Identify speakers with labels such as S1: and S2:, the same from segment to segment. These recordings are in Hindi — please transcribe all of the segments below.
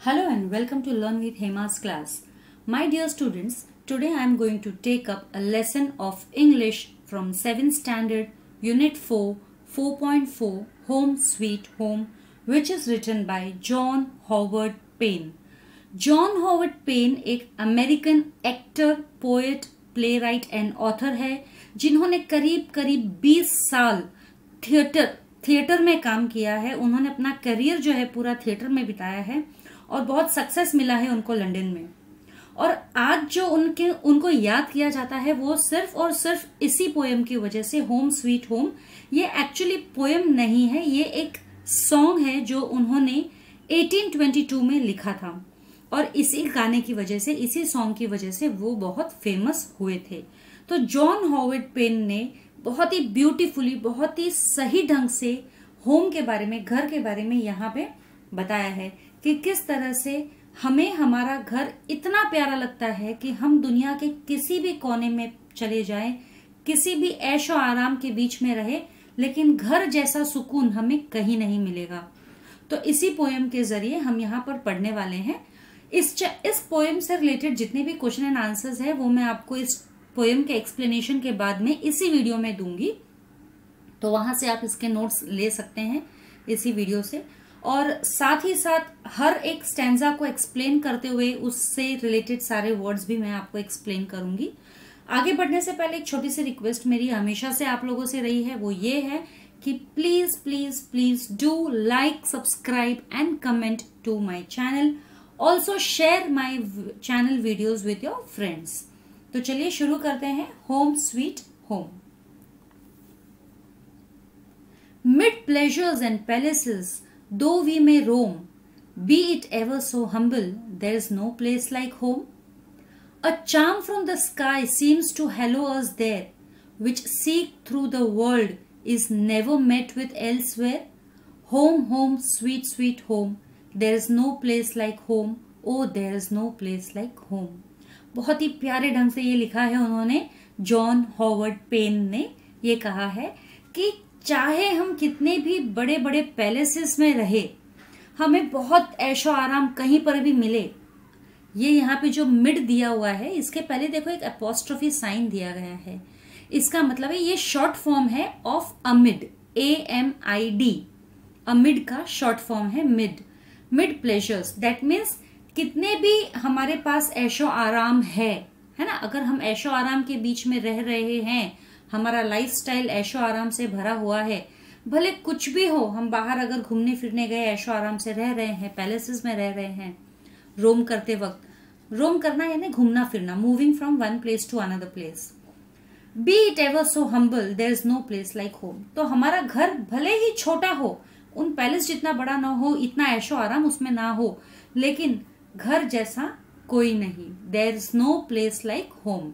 S1: Hello and welcome to Learn with Hema's class. My dear students, today I am going to take up a lesson of English from 7th Standard Unit 4, 4.4 Home Sweet Home, which is written by John Howard Payne. John Howard Payne एक American actor, poet, playwright and author है जिन्होंने करीब 20 साल थिएटर में काम किया है। उन्होंने अपना करियर जो है पूरा थिएटर में बिताया है और बहुत सक्सेस मिला है उनको लंदन में। और आज जो उनको याद किया जाता है वो सिर्फ और सिर्फ इसी पोएम की वजह से, होम स्वीट होम। ये एक्चुअली पोएम नहीं है, ये एक सॉन्ग है जो उन्होंने 1822 में लिखा था और इसी गाने की वजह से, इसी सॉन्ग की वजह से वो बहुत फेमस हुए थे। तो जॉन हॉवर्ड पेन ने बहुत ही ब्यूटीफुली, बहुत ही सही ढंग से होम के बारे में, घर के बारे में यहाँ पे बताया है कि किस तरह से हमें हमारा घर इतना प्यारा लगता है कि हम दुनिया के किसी भी कोने में चले जाएं, किसी भी ऐशो आराम के बीच में रहे, लेकिन घर जैसा सुकून हमें कहीं नहीं मिलेगा। तो इसी पोएम के जरिए हम यहाँ पर पढ़ने वाले हैं। इस पोएम से रिलेटेड जितने भी क्वेश्चन एंड आंसर्स है वो मैं आपको इस पोएम के एक्सप्लेनेशन के बाद में इसी वीडियो में दूंगी, तो वहां से आप इसके नोट्स ले सकते हैं इसी वीडियो से। और साथ ही साथ हर एक स्टैंजा को एक्सप्लेन करते हुए उससे रिलेटेड सारे वर्ड्स भी मैं आपको एक्सप्लेन करूंगी। आगे बढ़ने से पहले एक छोटी सी रिक्वेस्ट मेरी हमेशा से आप लोगों से रही है, वो ये है कि please please please do like, subscribe and comment to my channel. Also share my channel videos with your friends. तो चलिए शुरू करते हैं। Home sweet home. Mid pleasures and palaces though we may roam, be it ever so humble, there is no place like home. A charm from the sky seems to hallow us there, which seek through the world is never met with elsewhere. Home, home, sweet, sweet home, there is no place like home, oh there is no place like home. बहुत ही प्यारे ढंग से ये लिखा है उन्होंने, जॉन हॉवर्ड पेन ने ये कहा है कि चाहे हम कितने भी बड़े बड़े पैलेसेस में रहे, हमें बहुत ऐशो आराम कहीं पर भी मिले। ये यहाँ पे जो मिड दिया हुआ है, इसके पहले देखो एक अपोस्ट्रोफी साइन दिया गया है। इसका मतलब है ये शॉर्ट फॉर्म है ऑफ अमिड, AMID। अमिड का शॉर्ट फॉर्म है mid. Mid pleasures, that means कितने भी हमारे पास ऐशो आराम है ना, अगर हम ऐशो आराम के बीच में रह रहे हैं, हमारा लाइफस्टाइल ऐशो आराम से भरा हुआ है, भले कुछ भी हो, हम बाहर अगर घूमने फिरने गए, ऐशो आराम से रह रहे हैं, पैलेसेस में रह रहे हैं, रोम करते वक्त, रोम करना यानी घूमना फिरना, moving from one place to another place. Be it ever so humble, there is no place like home. तो हमारा घर भले ही छोटा हो, उन पैलेस जितना बड़ा ना हो, इतना ऐशो आराम उसमें ना हो, लेकिन घर जैसा कोई नहीं। There is no place like home.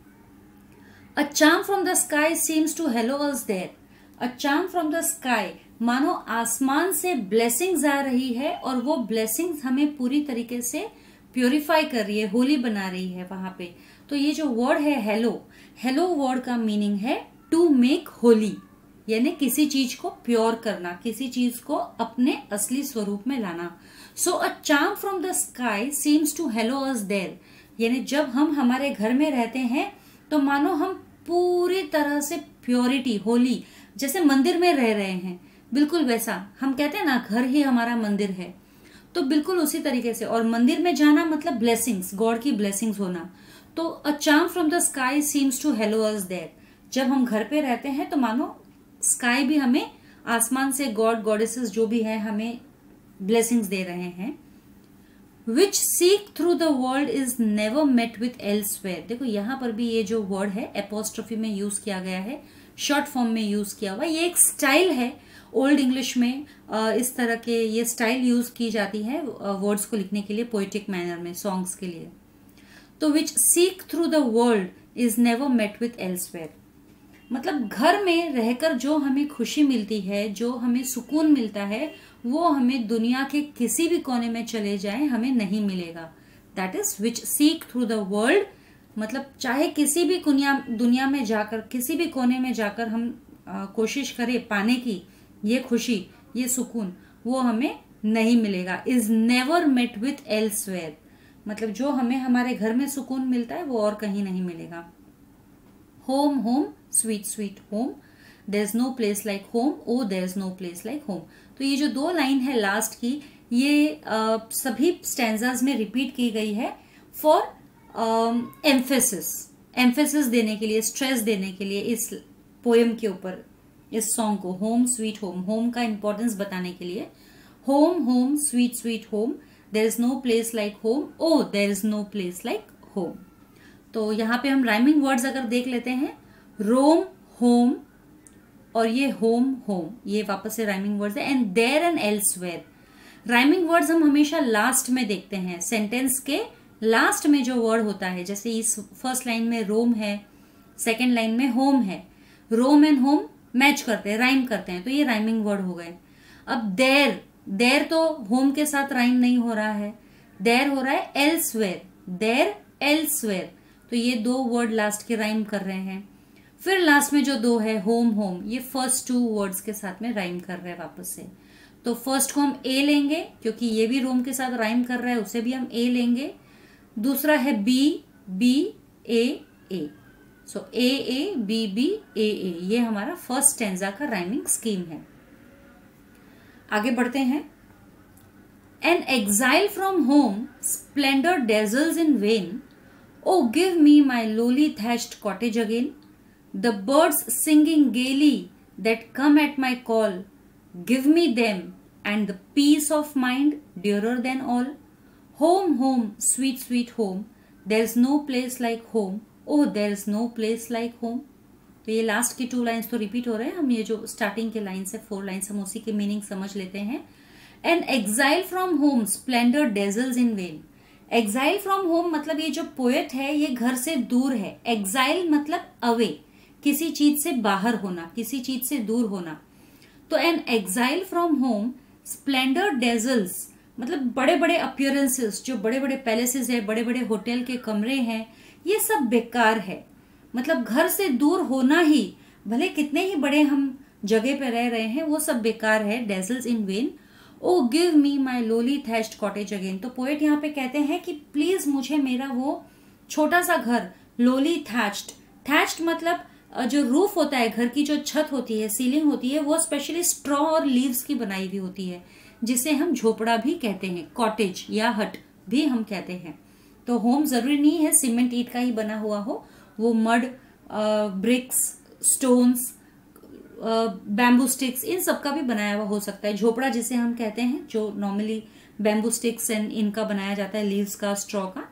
S1: A charm from the sky seems to hello us there. A charm from the sky, मानो आसमान से ब्लेसिंग्स आ रही है और वो ब्लेसिंग्स हमें पूरी तरीके से प्योरीफाई कर रही है, होली बना रही है वहां पे। तो ये जो वर्ड है हेलो, हेलो वर्ड का मीनिंग है टू मेक होली, यानी किसी चीज को प्योर करना, किसी चीज को अपने असली स्वरूप में लाना। So a charm from the sky seems to hallow us there, यानी जब हम हमारे घर में रहते हैं तो मानो हम पूरी तरह से प्योरिटी, होली, जैसे मंदिर में रह रहे हैं, बिल्कुल वैसा। हम कहते हैं ना घर ही हमारा मंदिर है, तो बिल्कुल उसी तरीके से। और मंदिर में जाना मतलब ब्लेसिंग्स, गॉड की ब्लेसिंग्स होना। तो a charm from the sky seems to hallow us there, जब हम घर पे रहते हैं तो मानो स्काई भी हमें, आसमान से गॉड गॉडेसेस जो भी है हमें ब्लेसिंग्स दे रहे हैं। Which seek through the world is never met with elsewhere। देखो यहाँ पर भी ये जो वर्ड है एपोस्ट्रोफी में यूज किया गया है, शॉर्ट फॉर्म में यूज किया हुआ। ये एक स्टाइल है ओल्ड इंग्लिश में, इस तरह के ये स्टाइल यूज की जाती है वर्ड्स को लिखने के लिए, पोएटिक मैनर में, सॉन्ग्स के लिए। तो which seek through the world is never met with elsewhere, मतलब घर में रहकर जो हमें खुशी मिलती है, जो हमें सुकून मिलता है, वो हमें दुनिया के किसी भी कोने में चले जाएं हमें नहीं मिलेगा। That is which seek through the world, मतलब चाहे किसी भी दुनिया में जाकर, किसी भी कोने में जाकर हम कोशिश करें पाने की ये खुशी, ये सुकून, वो हमें नहीं मिलेगा, is never met with elsewhere, मतलब जो हमें हमारे घर में सुकून मिलता है वो और कहीं नहीं मिलेगा। Home home sweet sweet home, there is no place like home, oh there is no place like home. तो ये जो दो लाइन है लास्ट की, ये सभी स्टैंजाज में रिपीट की गई है फॉर एम्फेसिस देने के लिए, स्ट्रेस देने के लिए इस पोएम के ऊपर, इस सॉन्ग को, होम स्वीट होम, होम का इंपॉर्टेंस बताने के लिए। Home home sweet sweet home, there is no place like home, oh there is no place like home. तो यहाँ पे हम राइमिंग वर्ड्स अगर देख लेते हैं, रोम होम और ये होम होम, ये वापस से राइमिंग वर्ड्स है। And there and elsewhere, rhyming words हम हमेशा लास्ट में देखते हैं, सेंटेंस के लास्ट में जो वर्ड होता है, जैसे इस फर्स्ट लाइन में रोम है, सेकेंड लाइन में होम है, रोम एंड होम मैच करते हैं, राइम करते हैं, तो ये राइमिंग वर्ड हो गए। अब देयर, देयर तो होम के साथ राइम नहीं हो रहा है, देयर हो रहा है एल्सवेयर, देयर एल्सवेयर, तो ये दो वर्ड लास्ट के राइम कर रहे हैं। फिर लास्ट में जो दो है होम होम, ये फर्स्ट टू वर्ड्स के साथ में राइम कर रहे हैं वापस से। तो फर्स्ट को हम ए लेंगे क्योंकि ये भी रोम के साथ राइम कर रहा है, उसे भी हम ए लेंगे। दूसरा है B, B A A, so A A B B A A, ये हमारा फर्स्ट स्टैंजा का राइमिंग स्कीम है। आगे बढ़ते हैं। An exile from home splendour dazzles in vain, oh give me my lowly thatched cottage again, the birds singing gaily that come at my call, give me them and the peace of mind dearer than all. Home home sweet sweet home, there is no place like home, oh there is no place like home. तो ये लास्ट की 2 लाइन्स तो रिपीट हो रहे हैं, हम ये जो स्टार्टिंग के लाइन्स है 4 लाइन्स, हम उसी के मीनिंग समझ लेते हैं। An exile from home splendour dazzles in vain, exile from home मतलब ये जो पोएट है ये घर से दूर है, एक्साइल मतलब अवे, किसी चीज से बाहर होना, किसी चीज से दूर होना। तो an exile from home splendour dazzles मतलब बड़े बड़े अपीयरेंसेस, जो बड़े बड़े पैलेसेस है, बड़े बड़े होटल के कमरे हैं, ये सब बेकार है। मतलब घर से दूर होना ही, भले कितने ही बड़े हम जगह पे रह रहे हैं, वो सब बेकार है। Dazzles in vain, oh give me my lowly thatched cottage again. तो पोएट यहाँ पे कहते हैं कि प्लीज मुझे मेरा वो छोटा सा घर, लोली थैच्ड, थैच्ड मतलब जो रूफ होता है घर की, जो छत होती है, सीलिंग होती है, वो स्पेशली स्ट्रॉ और लीव्स की बनाई हुई होती है, जिसे हम झोपड़ा भी कहते हैं, कॉटेज या हट भी हम कहते हैं। तो होम जरूरी नहीं है सीमेंट ईंट का ही बना हुआ हो, वो mud, bricks, stones, bamboo sticks, इन सब का भी बनाया हुआ हो सकता है। झोपड़ा जिसे हम कहते हैं, जो नॉर्मली बैम्बू स्टिक्स एंड इनका बनाया जाता है, लीव्स का, स्ट्रॉ का।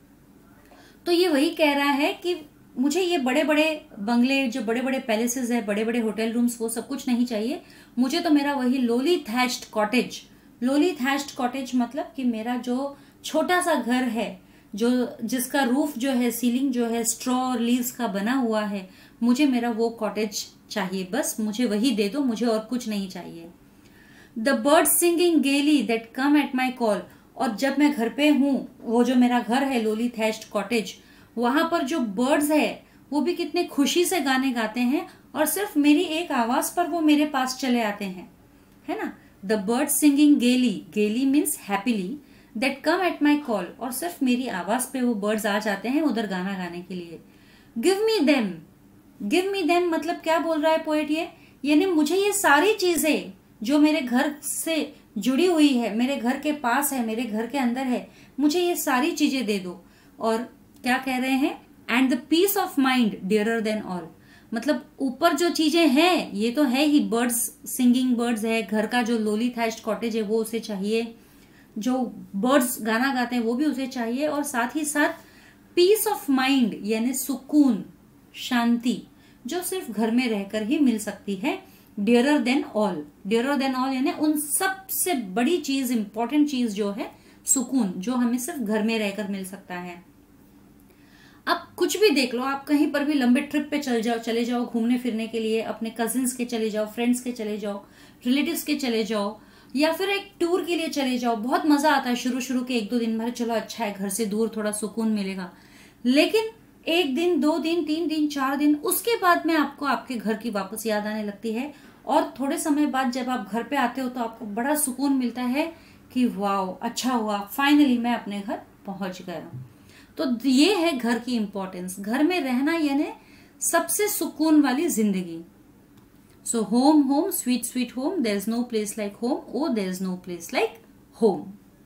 S1: तो ये वही कह रहा है कि मुझे ये बड़े बड़े बंगले, जो बड़े बड़े पैलेसेस है, बड़े बड़े होटल रूम्स, वो सब कुछ नहीं चाहिए, मुझे तो मेरा वही lowly thatched cottage. Lowly thatched cottage मतलब कि मेरा जो छोटा सा घर है, जो जिसका रूफ जो है, सीलिंग जो है, स्ट्रॉ और लीव्स का बना हुआ है, मुझे मेरा वो कॉटेज चाहिए, बस मुझे वही दे दो, मुझे और कुछ नहीं चाहिए। The bird singing gaily that come at my call, और जब मैं घर पे हूँ, वो जो मेरा घर है लोली थैच्ड कॉटेज, वहां पर जो बर्ड्स है वो भी कितने खुशी से गाने गाते हैं, और सिर्फ मेरी एक आवाज पर वो मेरे पास चले आते हैं, है ना। The bird singing gaily, gaily means happily, that come at my call, और सिर्फ मेरी आवाज पे वो बर्ड्स आ जाते हैं उधर गाना गाने के लिए। Give me them, give me them मतलब क्या बोल रहा है पोएट, ये यानी मुझे ये सारी चीजें जो मेरे घर से जुड़ी हुई है, मेरे घर के पास है, मेरे घर के अंदर है, मुझे ये सारी चीजें दे दो। और क्या कह रहे हैं, and the peace of mind dearer than all, मतलब ऊपर जो चीजें हैं ये तो है ही, बर्ड्स, सिंगिंग बर्ड्स है, घर का जो लोली थैच्ड कॉटेज है वो उसे चाहिए, जो बर्ड्स गाना गाते हैं वो भी उसे चाहिए, और साथ ही साथ पीस ऑफ माइंड यानी सुकून, शांति, जो सिर्फ घर में रहकर ही मिल सकती है। Dearer than all, dearer than all यानी उन सबसे बड़ी चीज, इंपॉर्टेंट चीज जो है सुकून, जो हमें सिर्फ घर में रहकर मिल सकता है। आप कुछ भी देख लो, आप कहीं पर भी लंबे ट्रिप पे चले जाओ घूमने फिरने के लिए, अपने कजिन्स के चले जाओ, फ्रेंड्स के चले जाओ, रिलेटिव्स के चले जाओ, या फिर एक टूर के लिए चले जाओ, बहुत मजा आता है शुरू शुरू के 1-2 दिन भर, चलो अच्छा है घर से दूर थोड़ा सुकून मिलेगा, लेकिन 1 दिन, 2 दिन, 3 दिन, 4 दिन, उसके बाद में आपको आपके घर की वापस याद आने लगती है, और थोड़े समय बाद जब आप घर पे आते हो तो आपको बड़ा सुकून मिलता है कि वाओ अच्छा हुआ, फाइनली मैं अपने घर पहुंच गया। तो ये है घर की इंपॉर्टेंस, घर में रहना यानी सबसे सुकून वाली जिंदगी। So home home sweet sweet home, there is no place like home, oh there is no place like home.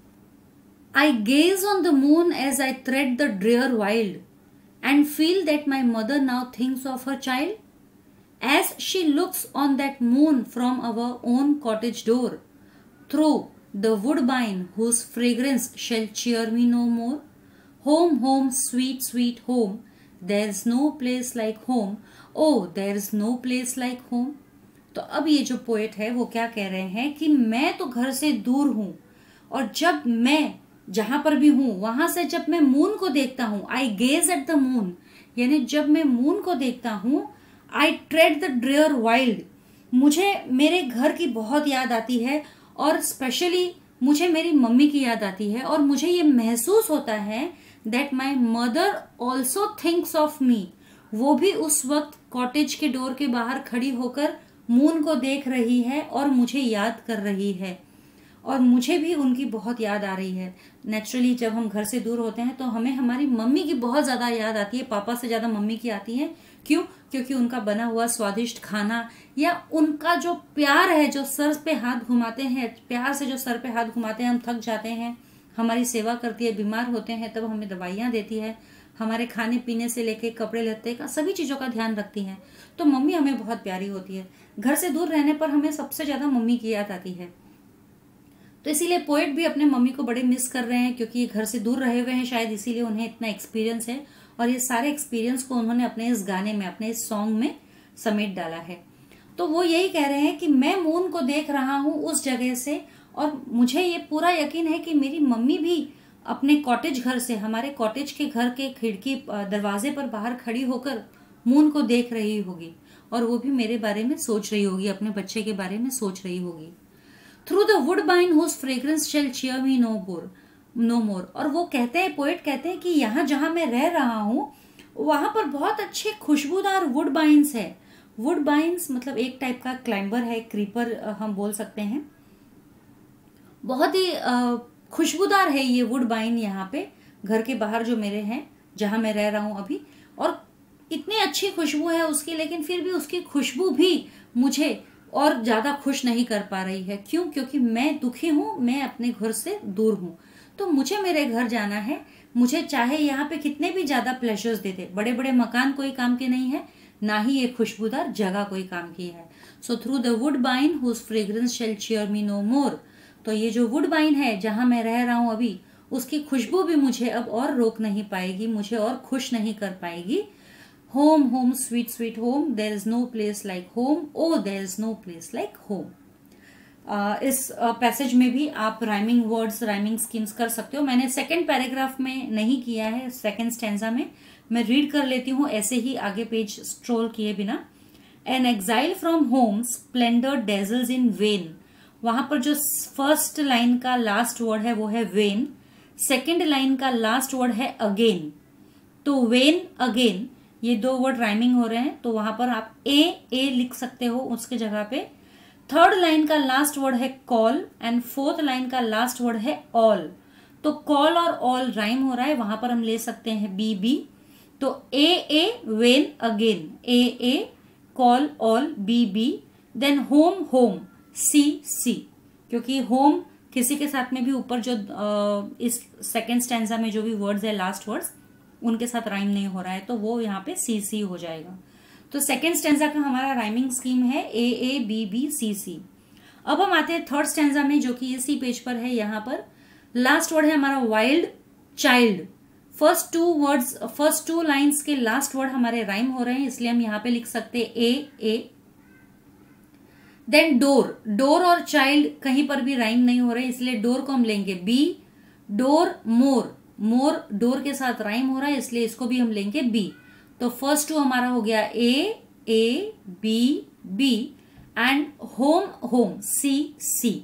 S1: I gaze on the moon as I thread the drear wild, and feel that my mother now thinks of her child, as she looks on that moon from our own cottage door, through the woodbine whose fragrance shall cheer me no more. Home, home, sweet, sweet home, there is no place like home, oh, there is no place like home. तो अब ये जो पोएट है वो क्या कह रहे हैं कि मैं तो घर से दूर हूं, और जब मैं जहां पर भी हूं वहां से जब मैं मून को देखता हूं, I gaze at the moon, यानी जब मैं मून को देखता हूं, I tread the dreary wild, मुझे मेरे घर की बहुत याद आती है, और स्पेशली मुझे मेरी मम्मी की याद आती है, और मुझे ये महसूस होता है that my mother also thinks of me, वो भी उस वक्त कॉटेज के डोर के बाहर खड़ी होकर मून को देख रही है और मुझे याद कर रही है, और मुझे भी उनकी बहुत याद आ रही है। नेचुरली जब हम घर से दूर होते हैं तो हमें हमारी मम्मी की बहुत ज्यादा याद आती है, पापा से ज्यादा मम्मी की आती है। क्यों? क्योंकि उनका बना हुआ स्वादिष्ट खाना, या उनका जो प्यार है, जो सर पे हाथ घुमाते हैं, प्यार से जो सर पे हाथ घुमाते हैं, हम थक जाते हैं, हमारी सेवा करती है, बीमार होते हैं तब हमें दवाइयां देती है, हमारे खाने पीने से लेके कपड़े लत्ते का सभी चीजों का ध्यान रखती हैं। तो मम्मी हमें बहुत प्यारी होती है। घर से दूर रहने पर हमें सबसे ज्यादा मम्मी की याद आती है। तो इसीलिए पोएट भी अपने मम्मी को बड़े मिस कर रहे हैं, क्योंकि ये घर से दूर रहे हुए हैं, शायद इसीलिए उन्हें इतना एक्सपीरियंस है, और ये सारे एक्सपीरियंस को उन्होंने अपने इस गाने में, अपने इस सॉन्ग में समेट डाला है। तो वो यही कह रहे हैं कि मैं मून को देख रहा हूं उस जगह से, और मुझे ये पूरा यकीन है कि मेरी मम्मी भी अपने कॉटेज घर से, हमारे कॉटेज के घर के खिड़की दरवाजे पर बाहर खड़ी होकर मून को देख रही होगी, और वो भी मेरे बारे में सोच रही होगी, अपने बच्चे के बारे में सोच रही होगी। Through the woodbine whose fragrance shall cheer me no more। और वो कहते हैं, पोएट कहते हैं कि यहाँ जहां मैं रह रहा हूं वहां पर बहुत अच्छे खुशबूदार वुडबाइन्स है। वुडबाइन्स मतलब एक टाइप का क्लाइंबर है, क्रीपर हम बोल सकते हैं। बहुत ही खुशबूदार है ये वुडबाइन यहाँ पे, घर के बाहर जो मेरे हैं, जहां मैं रह रहा हूं अभी, और इतनी अच्छी खुशबू है उसकी, लेकिन फिर भी उसकी खुशबू भी मुझे और ज्यादा खुश नहीं कर पा रही है। क्यों? क्योंकि मैं दुखी हूं, मैं अपने घर से दूर हूं। तो मुझे मेरे घर जाना है, मुझे चाहे यहाँ पे कितने भी ज्यादा प्लेजर्स दे दे, बड़े बड़े मकान कोई काम के नहीं है, ना ही ये खुशबूदार जगह कोई काम की है। So through the woodbine whose fragrance shall cheer me no more. तो ये जो वुडबाइन है जहां मैं रह रहा हूं अभी, उसकी खुशबू भी मुझे अब और रोक नहीं पाएगी, मुझे और खुश नहीं कर पाएगी। Home home sweet sweet home, there is no place like home, oh there is no place like home. इस पैसेज में भी आप राइमिंग वर्ड्स, राइमिंग स्कीम्स कर सकते हो। मैंने सेकंड पैराग्राफ में नहीं किया है, सेकंड स्टैंजा में मैं रीड कर लेती हूँ ऐसे ही आगे पेज स्ट्रोल किए बिना। An exile from home splendour dazzles in vain. वहां पर जो फर्स्ट लाइन का लास्ट वर्ड है वो है वेन, सेकेंड लाइन का लास्ट वर्ड है अगेन। तो वेन अगेन, ये दो वर्ड राइमिंग हो रहे हैं, तो वहां पर आप ए लिख सकते हो उसके जगह पे। थर्ड लाइन का लास्ट वर्ड है कॉल, एंड फोर्थ लाइन का लास्ट वर्ड है ऑल। तो कॉल और ऑल राइम हो रहा है, वहां पर हम ले सकते हैं बी बी। तो A vain again, A call all B B, then home home C, क्योंकि होम किसी के साथ में भी ऊपर जो इस सेकेंड स्टैंजा में जो भी वर्ड्स है लास्ट वर्ड्स, उनके साथ राइम नहीं हो रहा है, तो वो यहाँ पे सी हो जाएगा। तो सेकेंड स्टैंजा का हमारा राइमिंग स्कीम है ए बी बी सी। अब हम आते हैं थर्ड स्टैंजा में, जो कि इसी पेज पर है। यहाँ पर लास्ट वर्ड है हमारा wild child. First two lines के लास्ट वर्ड हमारे राइम हो रहे हैं, इसलिए हम यहाँ पे लिख सकते हैं ए। देन डोर और चाइल्ड कहीं पर भी राइम नहीं हो रहे, इसलिए डोर को हम लेंगे बी। डोर मोर डोर के साथ राइम हो रहा है, इसलिए इसको भी हम लेंगे बी। तो फर्स्ट टू हमारा हो गया A B and home C.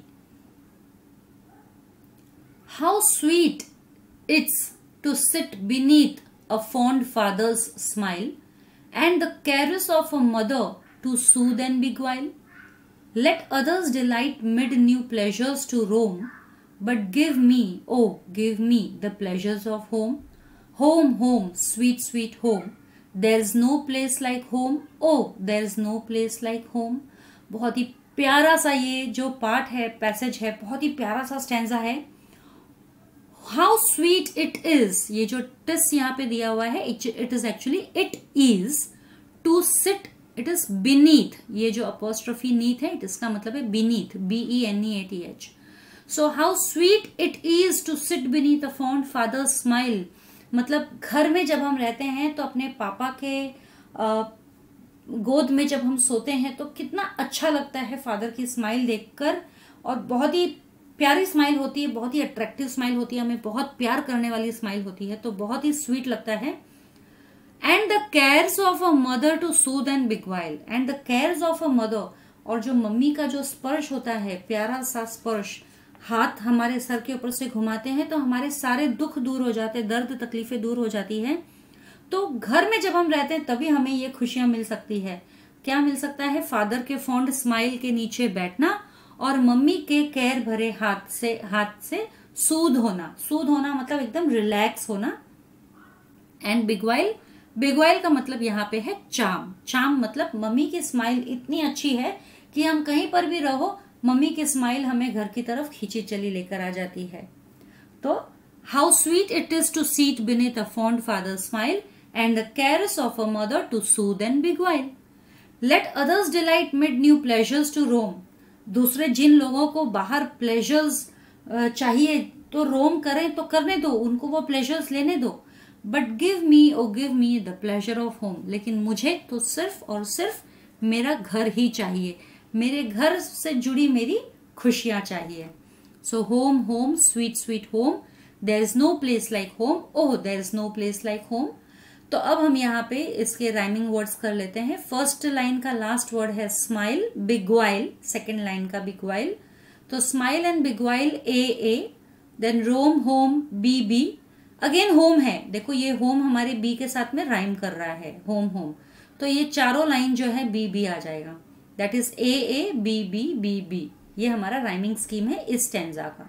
S1: How sweet it's to sit beneath a fond father's smile and the caress of a mother to soothe and beguile. Let others delight mid new pleasures to roam, but give me, oh give me the pleasures of home. Home, home, sweet sweet home, there's no place like home, oh there's no place like home. बहुत ही प्यारा सा ये जो पार्ट है, पैसेज है, बहुत ही प्यारा सा स्टैंजा है. हाउ स्वीट इट इज, ये जो टिस यहाँ पे दिया हुआ है, it is actually it is to sit, it is beneath, ये जो अपोस्ट्रोफी नीथ है इसका मतलब है beneath, BENEATH. So how sweet it is to sit beneath a fond father's smile, मतलब घर में जब हम रहते हैं तो अपने पापा के गोद में जब हम सोते हैं तो कितना अच्छा लगता है फादर की स्माइल देखकर. और बहुत ही प्यारी स्माइल होती है, बहुत ही अट्रैक्टिव स्माइल होती है, हमें बहुत प्यार करने वाली स्माइल होती है, तो बहुत ही स्वीट लगता है. And the cares of a mother to soothe and beguile, and the cares of a mother, और जो मम्मी का जो स्पर्श होता है, प्यारा सा स्पर्श, हाथ हमारे सर के ऊपर से घुमाते हैं तो हमारे सारे दुख दूर हो जाते हैं, दर्द तकलीफें दूर हो जाती है. तो घर में जब हम रहते हैं तभी हमें ये खुशियां मिल सकती है. क्या मिल सकता है? फादर के फॉन्ड स्माइल के नीचे बैठना और मम्मी के केयर भरे हाथ से सूद होना. सूद होना मतलब एकदम रिलैक्स होना. एंड बिगवाइल का मतलब यहाँ पे है चाम. चाम मतलब मम्मी की स्माइल इतनी अच्छी है कि हम कहीं पर भी रहो, मम्मी की स्माइल हमें घर की तरफ खींची चली लेकर आ जाती है. तो how sweet it is to seat beneath a fond father smile and the cares of a mother to soothe and beguile. Let others delight mid new pleasures to roam. दूसरे जिन लोगों को बाहर प्लेजर्स चाहिए तो रोम करें, तो करने दो, उनको वो प्लेजर्स लेने दो. But give me the pleasure of home, लेकिन मुझे तो सिर्फ और सिर्फ मेरा घर ही चाहिए, मेरे घर से जुड़ी मेरी खुशियां चाहिए. So home, home, sweet sweet home, there is no place like home, oh there is no place like home. तो अब हम यहाँ पे इसके राइमिंग वर्ड्स कर लेते हैं. फर्स्ट लाइन का लास्ट वर्ड है स्माइल, बिगवाइल, सेकेंड लाइन का बिगवाइल. तो smile and beguile A, then roam home B. Again home है, देखो ये होम हमारे बी के साथ में राइम कर रहा है, होम होम, तो ये चारों लाइन जो है बी आ जाएगा. That is A B. ये हमारा राइमिंग स्कीम है इस स्टैंजा का.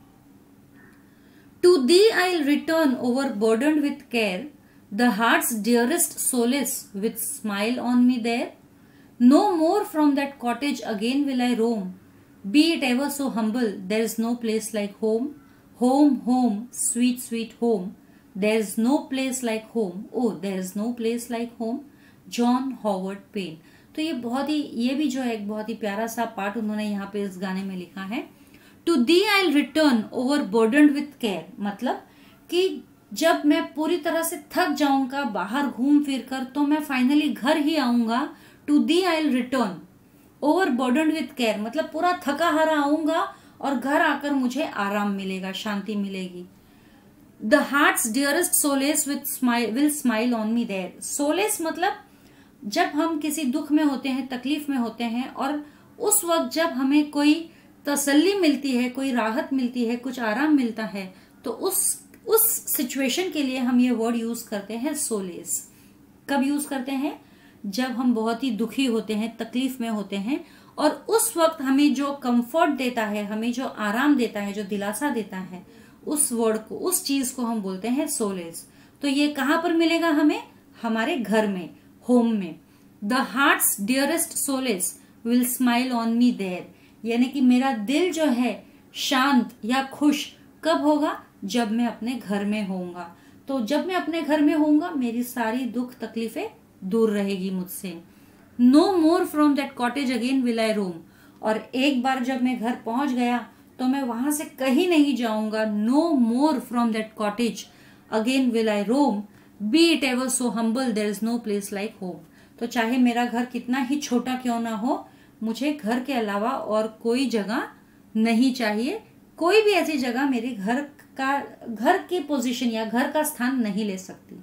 S1: To thee I return over burden with care, the heart's dearest solace with smile on me there. No more from that cottage again will I roam, be it ever so humble, there is no place like home. Home, home, sweet sweet home, there is no place like home, oh there is no place like home. John Howard Payne. तो ये भी जो है एक बहुत ही प्यारा सा पार्ट उन्होंने यहाँ पे इस गाने में लिखा है. To thee I return over burden with care, मतलब कि जब मैं पूरी तरह से थक जाऊंगा बाहर घूम फिर कर, तो मैं फाइनली घर ही आऊंगा. To thee I return over burden with care, मतलब पूरा थका हारा आऊंगा और घर आकर मुझे आराम मिलेगा, शांति मिलेगी. The heart's dearest solace will smile on me there. Solace मतलब जब हम किसी दुख में होते हैं, तकलीफ में होते हैं, और उस वक्त जब हमें कोई तसल्ली मिलती है, कोई राहत मिलती है, कुछ आराम मिलता है, तो उस सिचुएशन के लिए हम ये वर्ड यूज करते हैं सोलेस. कब यूज करते हैं? जब हम बहुत ही दुखी होते हैं, तकलीफ में होते हैं, और उस वक्त हमें जो कंफर्ट देता है, हमें जो आराम देता है, जो दिलासा देता है, उस वर्ड को, उस चीज को हम बोलते हैं सोलेस. तो ये कहां पर मिलेगा हमें? हमारे घर में, होम में. The heart's dearest solace will smile on me there, यानी कि मेरा दिल जो है शांत या खुश कब होगा? जब मैं अपने घर में होऊंगा. तो जब मैं अपने घर में होऊंगा मेरी सारी दुख तकलीफें दूर रहेगी मुझसे. No more from that cottage again will I roam, और एक बार जब मैं घर पहुंच गया तो मैं वहां से कहीं नहीं जाऊंगा. No more from that cottage again will I roam, be it ever so humble, there is no place like home. तो चाहे मेरा घर कितना ही छोटा क्यों ना हो, मुझे घर के अलावा और कोई जगह नहीं चाहिए. कोई भी ऐसी जगह मेरे घर की पोजीशन या घर का स्थान नहीं ले सकती.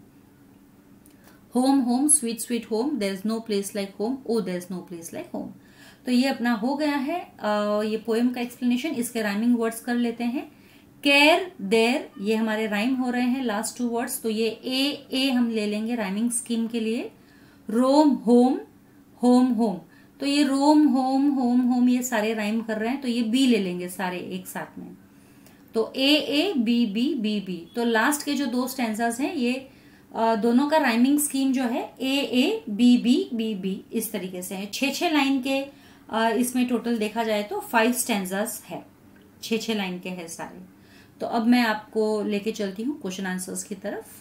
S1: Home, home, sweet sweet home, there is no place like home, oh there is no place like home. तो ये अपना हो गया है ये पोएम का एक्सप्लेनेशन. इसके राइमिंग वर्ड्स कर लेते हैं. केयर, देयर, ये हमारे राइम हो रहे हैं लास्ट टू वर्ड्स, तो ये ए हम ले लेंगे राइमिंग स्कीम के लिए. रोम, होम, होम, होम, तो ये रोम, होम, होम, होम ये सारे राइम कर रहे हैं, तो ये बी ले लेंगे सारे एक साथ में। तो A B B B B. तो लास्ट के जो 2 स्टैंजास हैं ये दोनों का राइमिंग स्कीम जो है A B B B B इस तरीके से है। 6 लाइन के इसमें टोटल देखा जाए तो 5 स्टैंजास है, 6 लाइन के हैं सारे। तो अब मैं आपको लेके चलती हूँ क्वेश्चन आंसर्स की तरफ।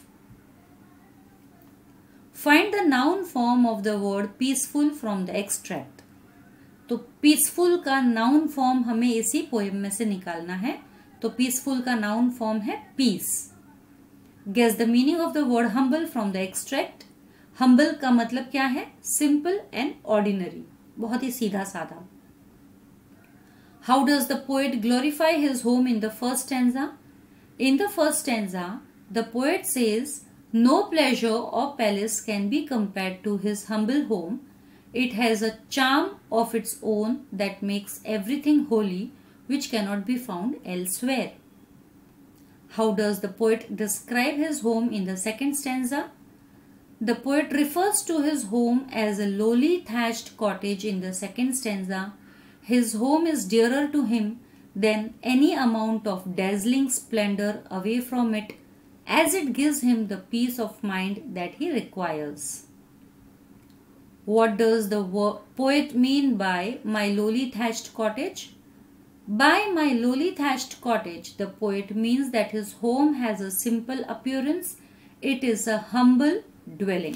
S1: Find the noun form of the word peaceful from the extract. तो पीसफुल का नाउन फॉर्म हमें इसी पोएम में से निकालना है। तो पीसफुल का नाउन फॉर्म है peace. Guess the meaning of the word humble from the extract. Humble का मतलब क्या है? सिंपल एंड ऑर्डिनरी, बहुत ही सीधा साधा। How does the poet glorify his home in the first stanza? In the first stanza the poet says no pleasure or palace can be compared to his humble home. It has a charm of its own that makes everything holy, which cannot be found elsewhere. How does the poet describe his home in the second stanza? The poet refers to his home as a lowly thatched cottage in the second stanza. His home is dearer to him than any amount of dazzling splendor away from it, as it gives him the peace of mind that he requires. What does the poet mean by my lowly thatched cottage? By my lowly thatched cottage, the poet means that his home has a simple appearance. It is a humble dwelling.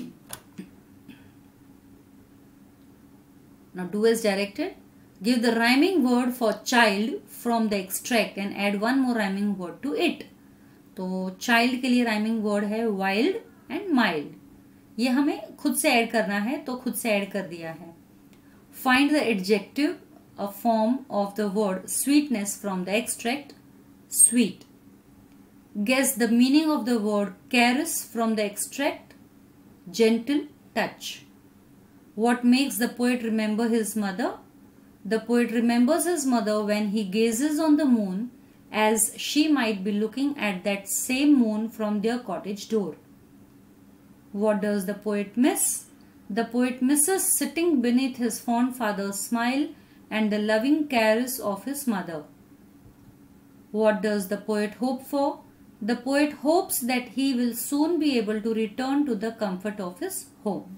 S1: Now do as directed. Give the rhyming word for child from the extract and add one more rhyming word to it. तो child के लिए rhyming word है wild and mild. ये हमें खुद से ऐड करना है, तो खुद से ऐड कर दिया है। Find the adjective a form of the word sweetness from the extract, sweet. Guess the meaning of the word caress from the extract, gentle touch. What makes the poet remember his mother? The poet remembers his mother when he gazes on the moon, as she might be looking at that same moon from their cottage door. What does the poet miss? The poet misses sitting beneath his fond father's smile and the loving caress of his mother. What does the poet hope for? The poet hopes that he will soon be able to return to the comfort of his home.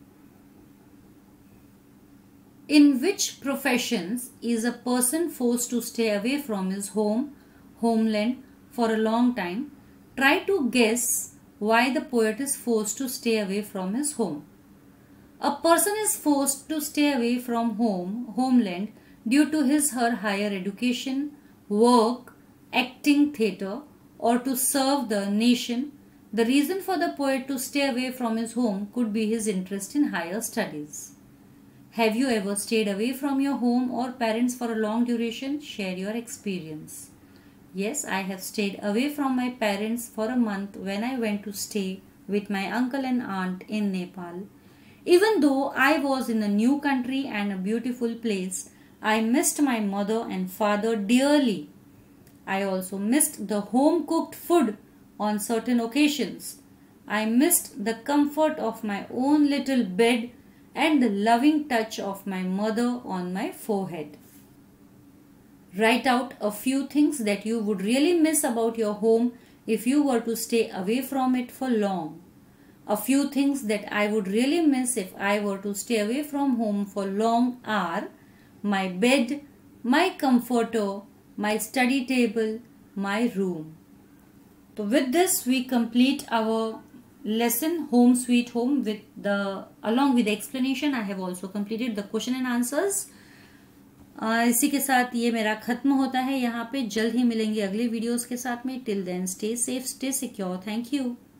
S1: In which professions is a person forced to stay away from his homeland for a long time? Try to guess why the poet is forced to stay away from his home. A person is forced to stay away from homeland due to his/her higher education, work, acting theatre, or to serve the nation. The reason for the poet to stay away from his home could be his interest in higher studies. Have you ever stayed away from your home or parents for a long duration? Share your experience. Yes, I have stayed away from my parents for a month when I went to stay with my uncle and aunt in Nepal. Even though I was in a new country and a beautiful place, I missed my mother and father dearly. I also missed the home-cooked food on certain occasions. I missed the comfort of my own little bed and the loving touch of my mother on my forehead. Write out a few things that you would really miss about your home if you were to stay away from it for long. A few things that I would really miss if I were to stay away from home for long are my bed, my comforter, my study table, my room. So with this we complete our lesson Home Sweet Home along with the explanation. I have also completed the question and answers. इसी के साथ ये मेरा खत्म होता है यहाँ पे। जल्द ही मिलेंगे अगले वीडियोस के साथ में। Till then stay safe, stay secure. Thank you.